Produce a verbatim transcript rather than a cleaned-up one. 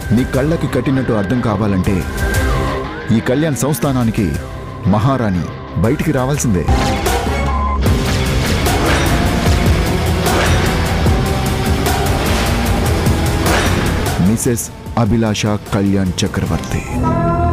నీ కళ్ళకి కట్టినట్టు అర్థం కావాలంటే ఈ కళ్యాణ్ సంస్థానానికి మహారాణి బయటికి రావాల్సిందే. మిసెస్ అభిలాష కళ్యాణ్ చక్రవర్తి.